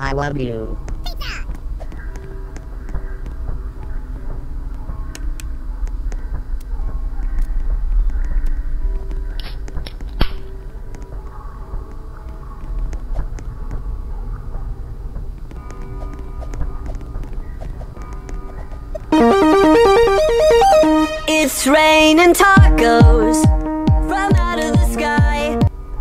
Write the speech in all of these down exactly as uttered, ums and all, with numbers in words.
I love you. It's raining tacos from out of the sky.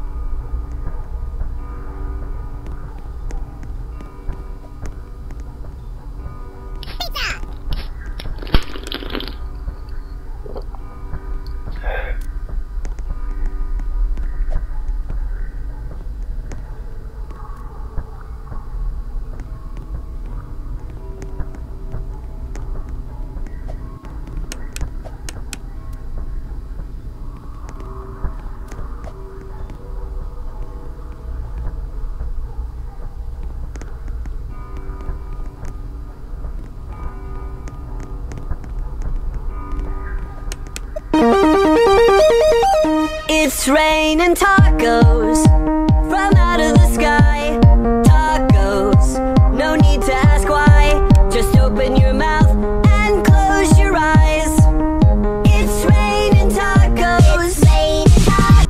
It's raining tacos from out of the sky. Tacos, no need to ask why. Just open your mouth and close your eyes. It's raining tacos. It's raining tacos.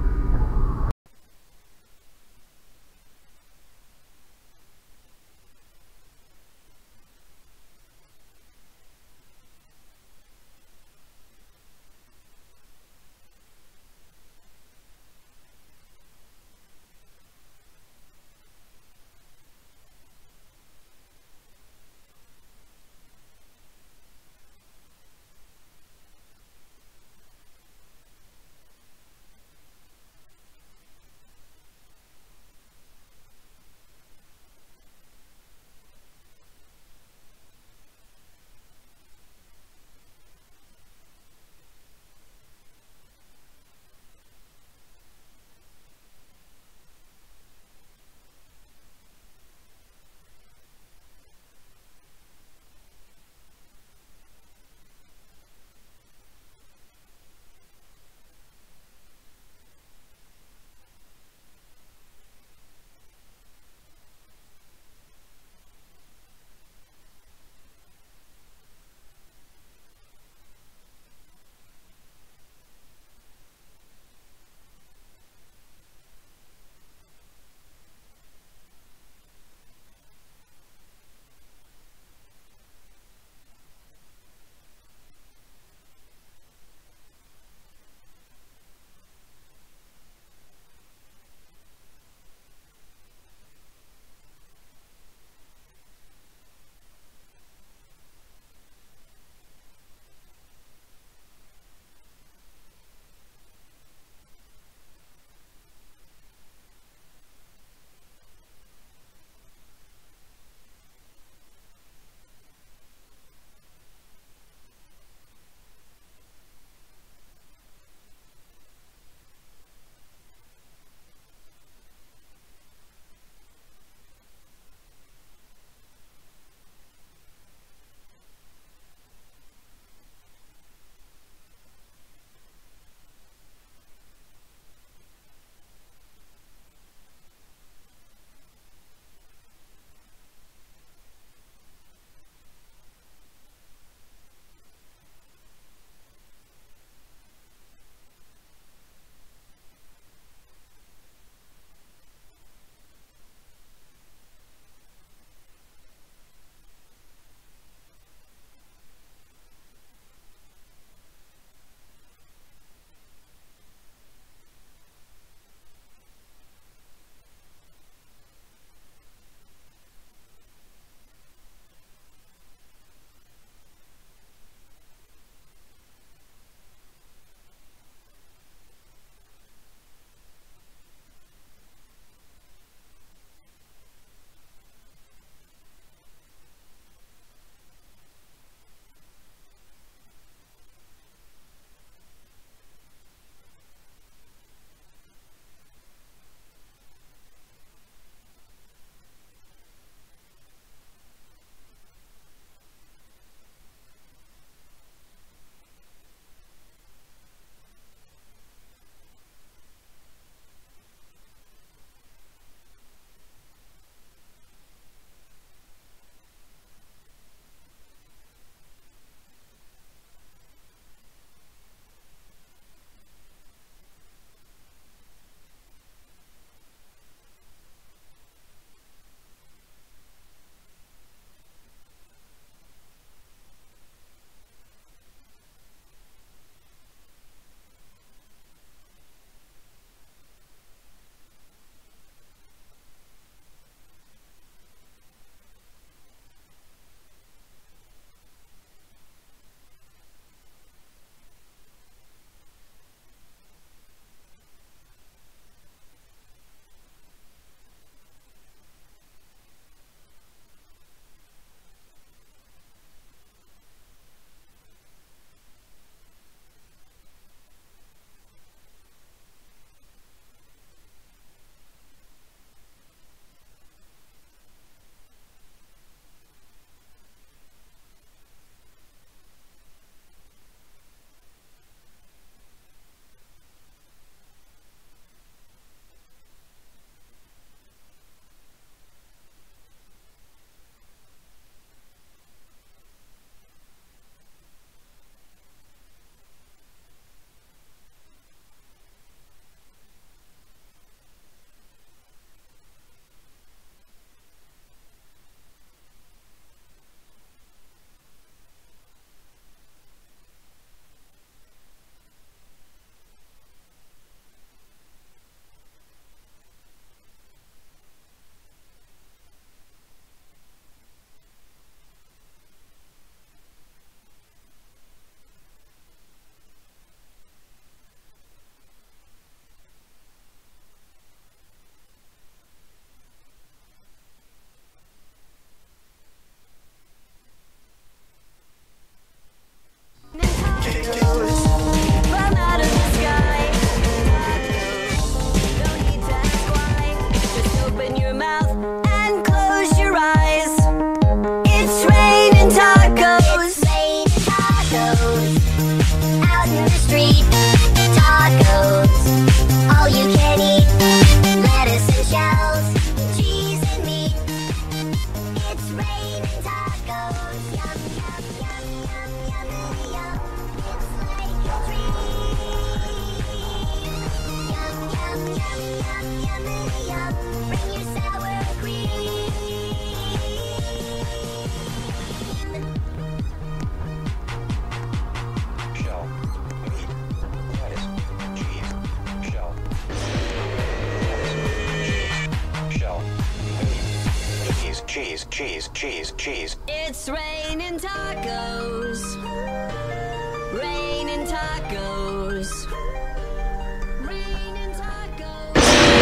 cheese, cheese, cheese, cheese. It's raining tacos. Raining tacos. Raining tacos.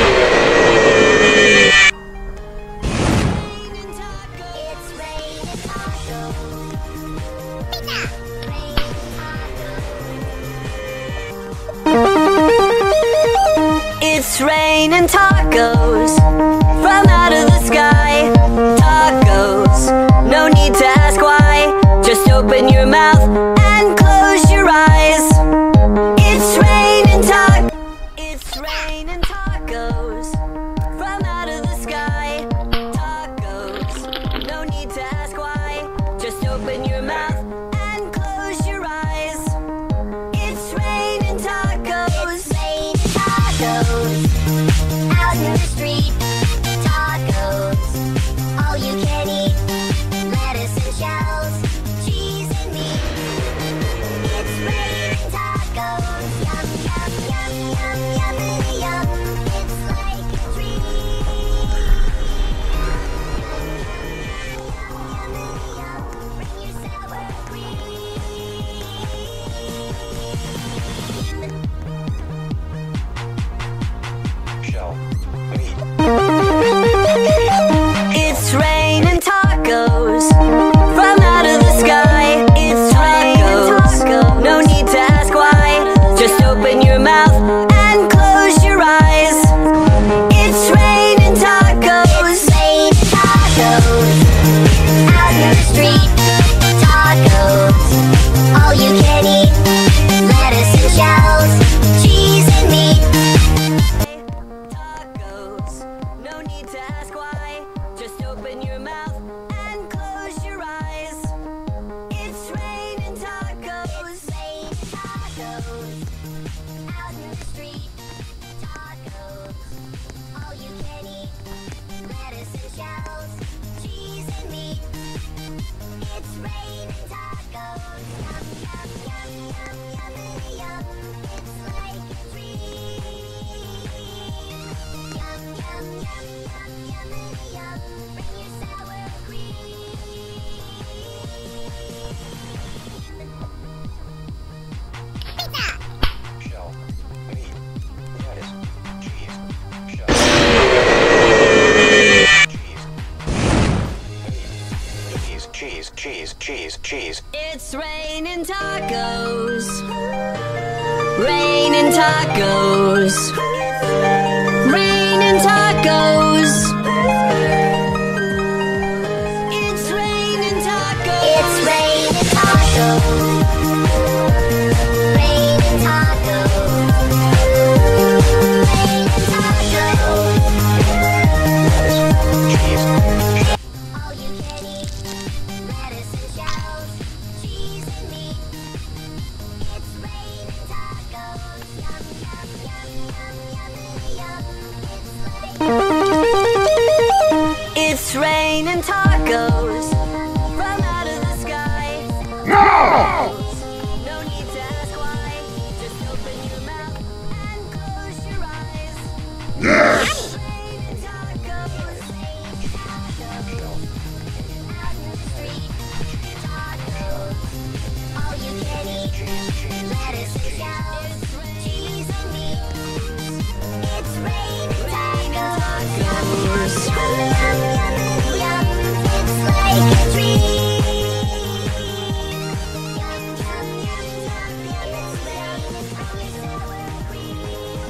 Raining tacos. It's raining tacos. It's raining tacos from out of the sky. Tacos, no need to ask why. Just open your mouth and close your eyes. It's raining tacos. It's raining tacos from out of the sky. Tacos, no need to ask why. Just open your mouth and close your eyes. It's raining tacos. It's raining tacos out in the street. Tacos, all you can eat. Lettuce and shells, cheese and meat. It's raining tacos. Yum, yum, yum, yum, yummity yum. It's like a treat. Yummity yum. Bring your sour cream. Shell, meat. It's raining tacos from out of the sky. It's tacos, no need to ask why. Just open your mouth and close your eyes. It's raining tacos. It's raining tacos out in the street. Tacos, all you can eat. Lettuce and shells, cheese and meat. Tacos, no need to ask why. Just open your mouth and close your eyes. It's raining tacos. It's raining tacos out in the street. Tacos, all you can eat. Lettuce and shells, cheese and meat. It's raining tacos. Yum, yum, yum, yum, yummity yum. It's like a treat. Yum, yum, yum, yum, yummity yum. Bring your sour cream. Shell, meat, lettuce, cheese, shell, cheese, meat, cheese, cheese, cheese, cheese, cheese. It's raining tacos. Raining tacos. Raining tacos. It's raining tacos. It's raining tacos. Raining tacos. Raining tacos. Cheese, All you can eat. Lettuce and shells, cheese and meat. It's raining tacos. Yum, yum, yum, yum, yummity yum. It's raining tacos from out of the sky. No! No need to ask why. Just open your mouth and close your eyes. Yes! It's raining tacos. Tacos. Out in the street. Tacos. All you can eat. Lettuce and shells. Cheese and meat. It's raining tacos. Yum, yum, yum, yummity yum. It's like a treat. Yum, yum, yum, yum, yum. It's raining tacos. Sour cream.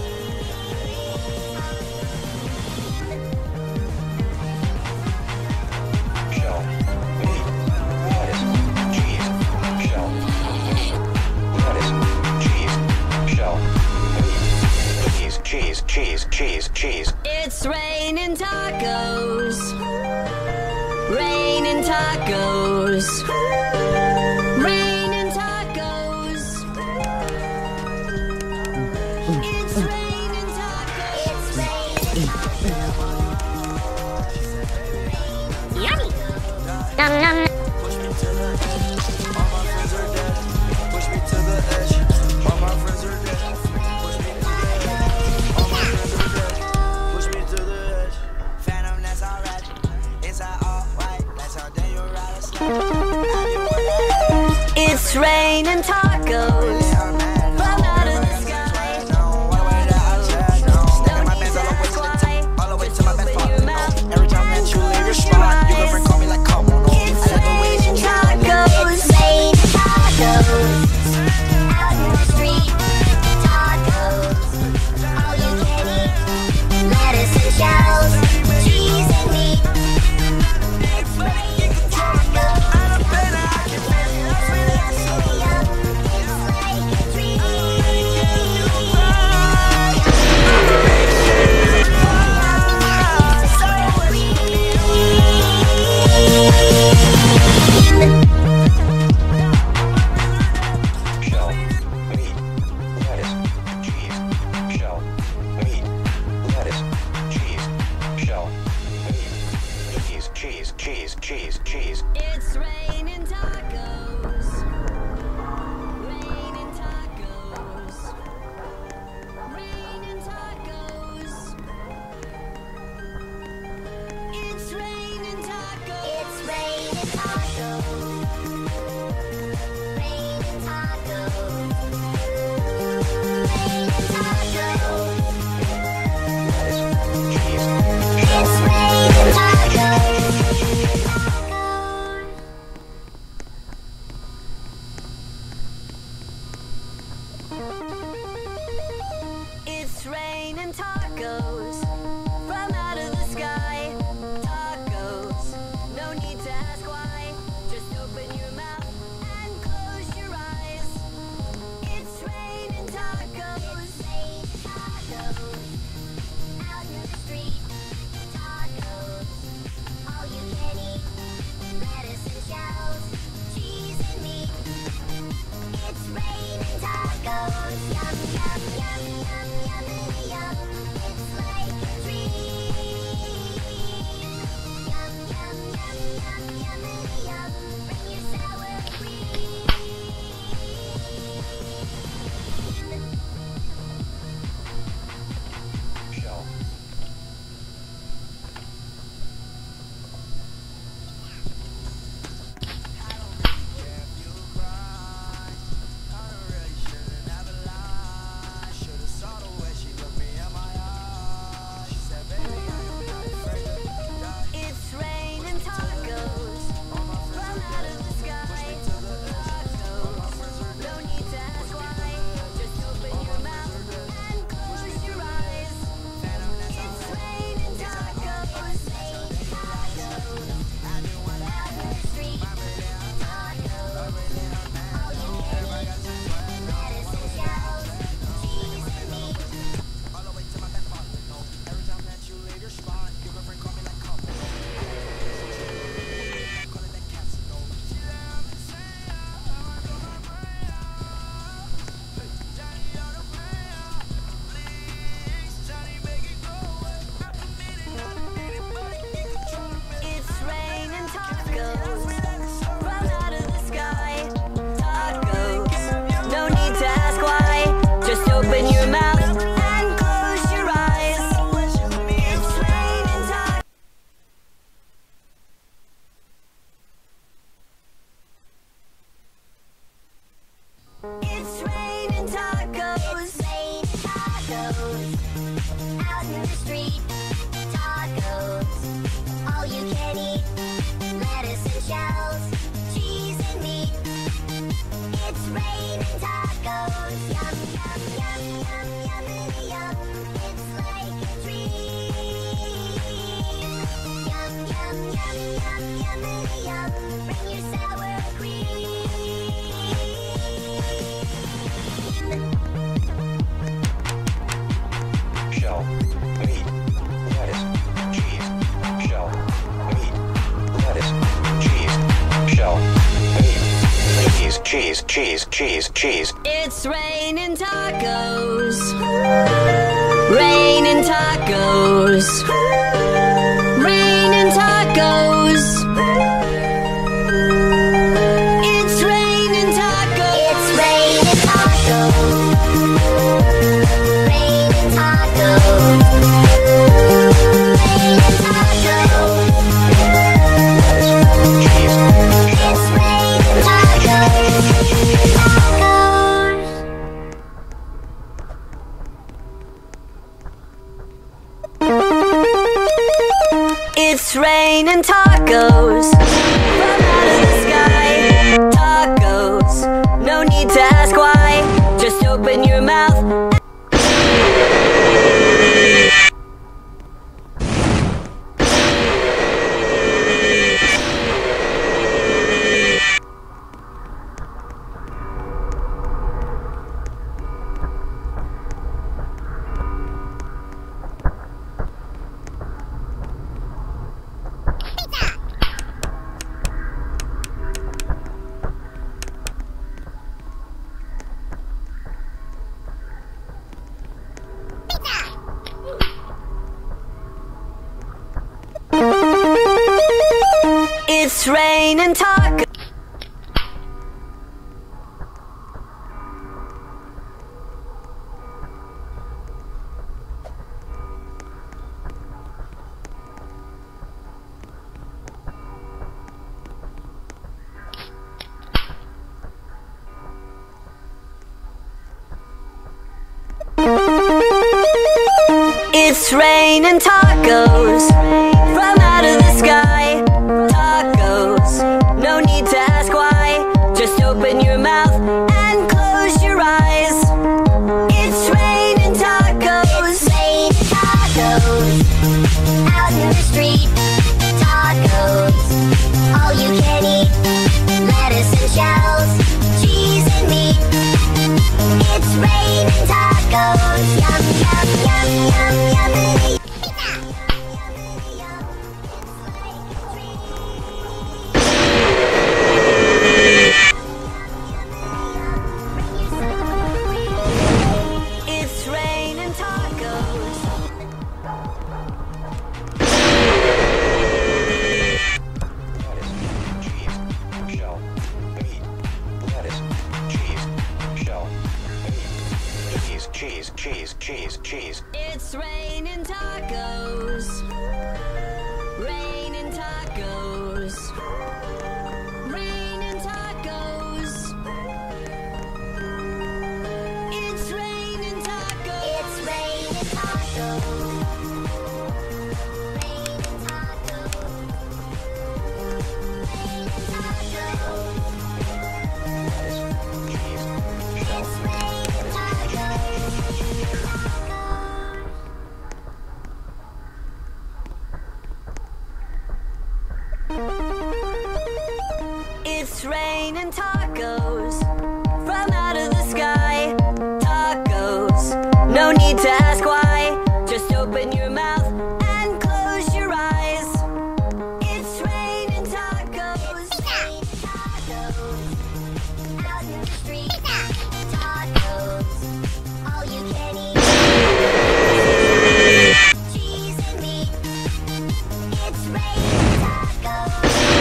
shell, meat, lettuce, cheese, shell, meat, lettuce, cheese, shell, meat, cheese, cheese, cheese, cheese, cheese. It's raining tacos. Raining tacos. Raining tacos. It's raining tacos. It's raining tacos. Yummy. Nom nom. Push me to the edge. All my friends are dead. Push me to the edge. All my friends are dead. Push me to the edge. All my friends are dead. Push me to the edge. Phantom, that's alright. Inside all cheese, cheese, cheese. It's raining tacos. Raining tacos. Raining tacos. It's raining tacos. It's raining tacos. Raining tacos. Raining tacos. Cheese. It's raining tacos. It's raining tacos from out of the sky. Tacos, no need to ask why. Just open your mouth and close your eyes. It's raining tacos. It's raining tacos out in the street. Tacos, all you can eat. Lettuce and shells, cheese and meat. It's raining tacos. Yum, yum, yum, yum, yum, yum. It's like a treat. Yum, yum, yum, yum, yum, yum. Bring your sour cream. Shell. It's raining tacos from out of the sky. Tacos, no need to ask why. Just open your mouth and close your eyes. It's raining tacos. Raining tacos out in the street. Tacos, all you can eat. Lettuce and shells, cheese and meat. It's raining tacos from out of the sky. Tacos, no need to ask why. Just open your mouth and close your eyes. It's raining tacos. It's raining tacos. It's raining tacos out in the street. Tacos, all you can eat. Lettuce and shells, cheese and meat. It's raining tacos. Yum, yum, yum, yum, yum, yum. It's like a treat. Yum, yum, yum, yum, yum, yum. Bring your sour cream. Shell. Meat. Lettuce. Cheese. Shell. Meat. Lettuce. Cheese. Shell. Meat. Cheese, cheese, cheese, cheese, cheese. It's raining tacos. Raining tacos. Raining tacos. It's raining tacos. It's raining tacos. Raining tacos. Raining tacos. Cheese. It's raining tacos. Tacos. It's raining tacos from out of the sky. Tacos, no need to ask why. Just open your mouth. It's raining tacos. It's raining tacos from out of the sky. Tacos, no need to ask why. Just open your mouth and close your eyes. It's raining tacos. It's raining tacos out in the street. Tacos, all you can eat. Lettuce and shells, cheese and meat. It's raining tacos. Yum, yum, yum, yum, yummy. Pizza. It's raining tacos. Cheese, cheese, cheese, cheese. It's raining tacos. Raining tacos. Raining tacos. It's raining tacos. It's raining tacos. Raining tacos. Raining tacos. It's raining tacos. It's raining tacos from out of the sky. Tacos, no need to ask why. Just open your mouth and close your eyes. It's raining tacos. Tacos out in the street. Tacos, all you can eat. Cheese and meat. It's raining tacos.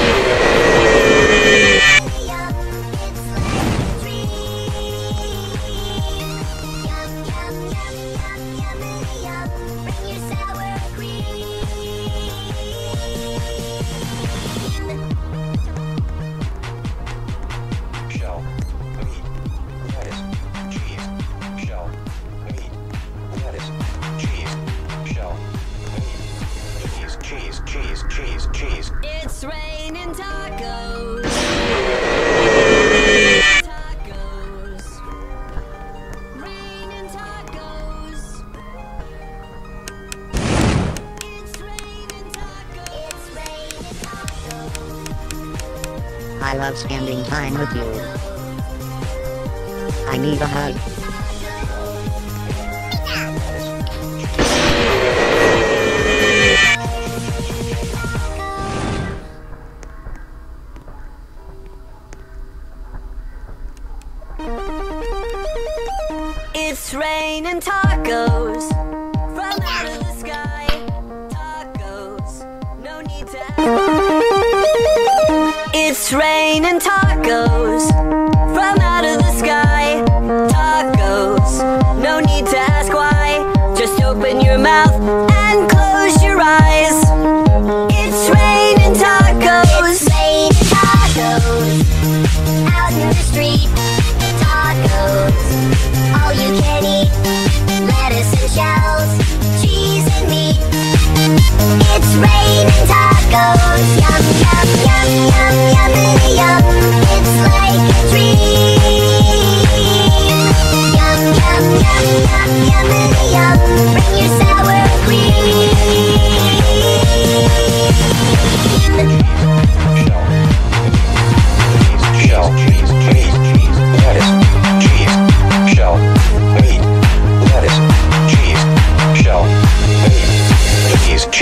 Yum, it's like a dream. Yum, yum, yum, yum, yummy, yum. Bring your sour cream. Shell, meat, lettuce, cheese, shell, meat, lettuce, cheese, shell, meat, cheese, cheese, cheese, cheese, cheese. It's raining tacos. Tacos. Raining tacos. It's raining tacos. It's raining tacos. I love spending time with you. I need a hug. It's raining tacos from out of the sky. Tacos, no need to ask. It's raining tacos from out of the sky. Tacos, no need to ask why. Just open your mouth and close your eyes. It's raining tacos. It's raining tacos out in the street. Tacos, all you can eat. Lettuce and shells, cheese and meat. It's raining tacos. Yum, yum, yum, yum, yummy, yum. It's like a dream. Yum, yum, yum, yum, yummy, yum. Bring your sour cream. Shell, cheese, cheese, cheese, lettuce, cheese, shell, meat, lettuce, cheese, shell, meat, cheese, cheese.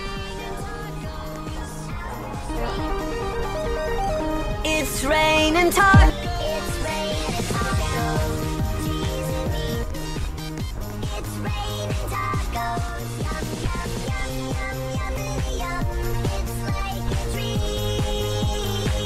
It's raining tacos. It's raining tacos, cheese and meat. It's raining tacos, yum, yum, yum, yum, yummy, yum. It's like a dream.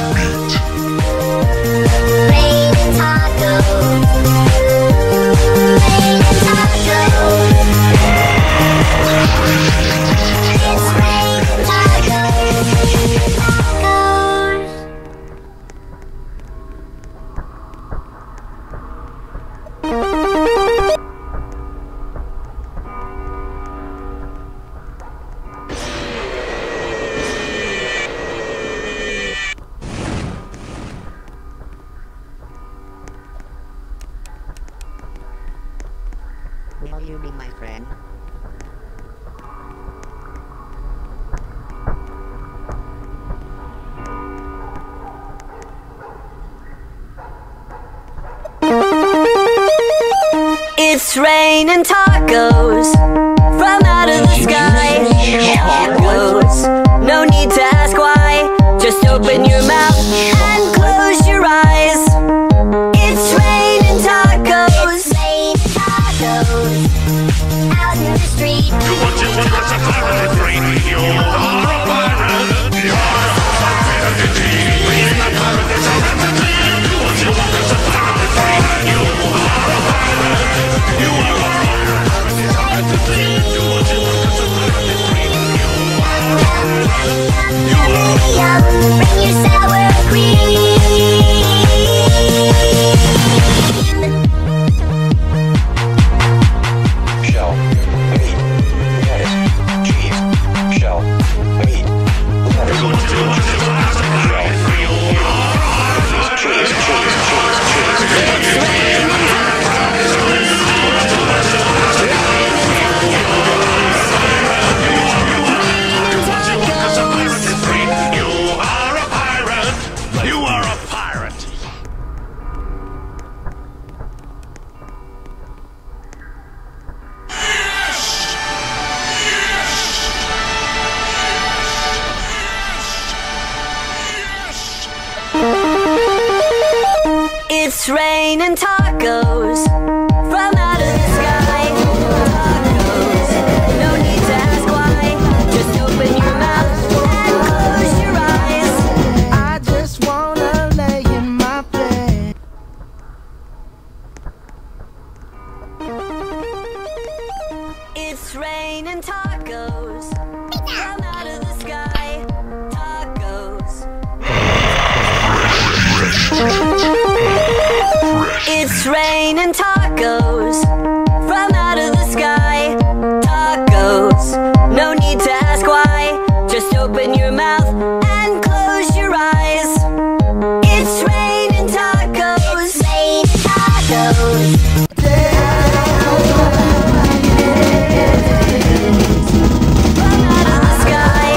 Raining tacos. Raining tacos. It's raining tacos. Tacos. Will you be my friend? It's raining tacos from out of the sky. Tacos, no need to ask why. Just open your mouth and close your eyes. It's raining tacos. Rain tacos. Out in the street. Yum, bring your sour cream. Shell, meat, lettuce, cheese. Shell, meat, lettuce, cheese. Cheese, cheese, cheese, cheese. It's raining tacos from out of the sky. Tacos, no need to ask why. Just open your mouth and close your eyes. I just wanna lay in my bed. It's raining tacos from out of the sky. Tacos. It's raining tacos from out of the sky. Tacos, no need to ask why. Just open your mouth and close your eyes. It's raining tacos. Rain tacos. From out of the sky.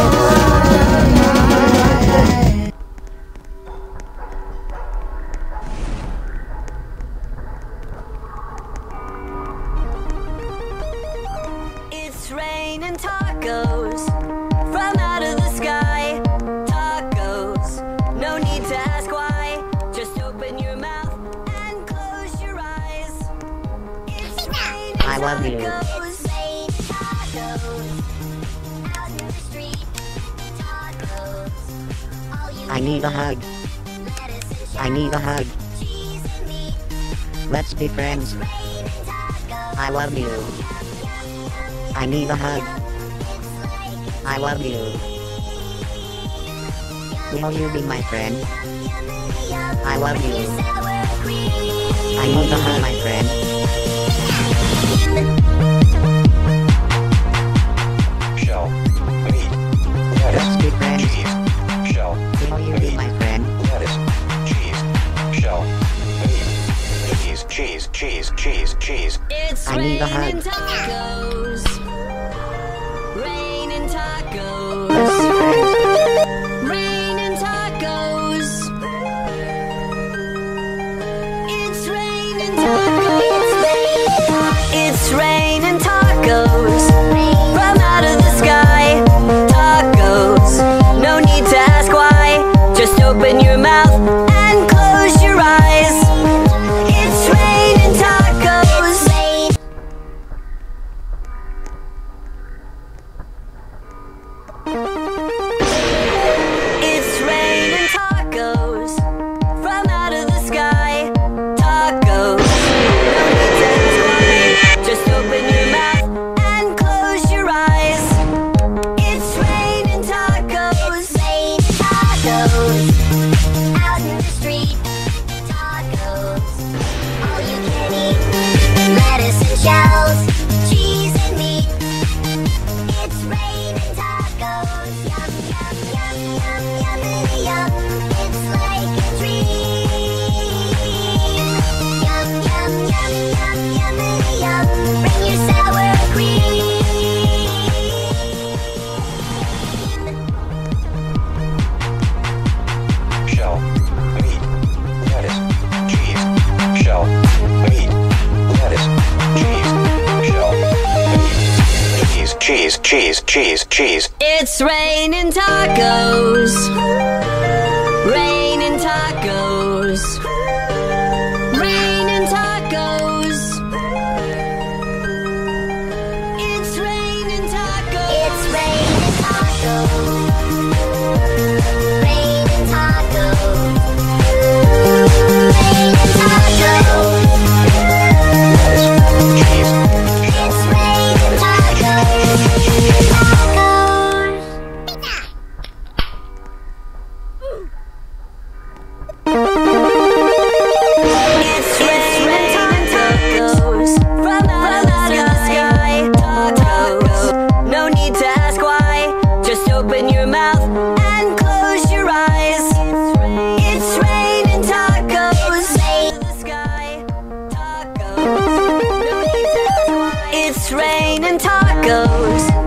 It's raining tacos from out of the sky. Tacos, no need to ask why. Just open your mouth and close your eyes. It's raining I love you. tacos. Rain tacos. Out in the street. Tacos. All you I need a hug. lettuce and I need a hug. cheese and meat. Let's be friends. Raining tacos. I love you. I need a hug. I love you. Will you be my friend? I love you. I need a hug, my friend. Shell, meat, lettuce, Let's be friends. cheese. Shell, Will you be meat, my friend? lettuce, cheese. Shell, meat, cheese, cheese, cheese, cheese, cheese. It's I need a hug. raining tacos. Raining tacos. Let's be friends. Raining tacos. It's raining tacos. It's raining tacos from out of the sky. Tacos, no need to ask why. Just open your mouth and close your eyes. It's raining tacos. Rain. yum, yummy, yum. Bring your sour cream. Shell, meat, lettuce, cheese. Shell, meat, lettuce, cheese. Shell, meat, cheese, cheese, cheese, cheese, cheese. It's raining tacos. Raining tacos. Raining tacos. It's raining tacos. It's raining tacos. Raining tacos. Raining tacos. Lettuce, cheese. It's raining tacos. Tacos. It's raining tacos from out of the sky. Tacos, no need to ask why. Just open your mouth and close your eyes. It's raining tacos from the sky. Tacos, no need to ask why. It's raining tacos.